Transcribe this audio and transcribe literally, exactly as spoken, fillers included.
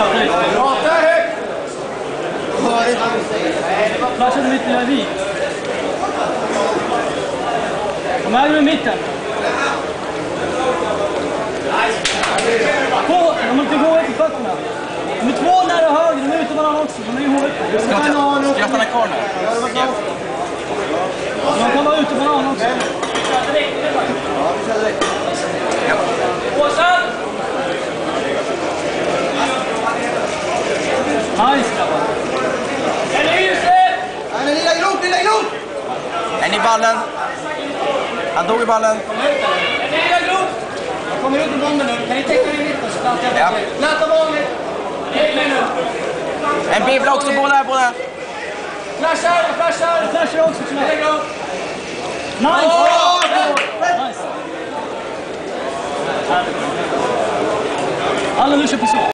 Prata högt! Flashade mitt i vi. Kom här med mitten. På, de måste gå ut i fötterna. De är två nära höger, de är ute varann också. De är i huvudet. Ska jag stanna kvar nu? De kan vara ute varann också. Åsan! Nice, grabbar. Är ni huset? Nej, lilla grop, lilla grop! Är ni ballen? Han dog i ballen. Är ni lilla grop? Jag kommer ut med bomben nu. Kan ni täcka mig i mitten så plantar jag bort er. Platta vanligt. Täck mig nu. En bibla också, båda, båda. Flashar, flashar. Flashar också. Lilla grop. Nice! Oh, nice! Alla nu kör på så.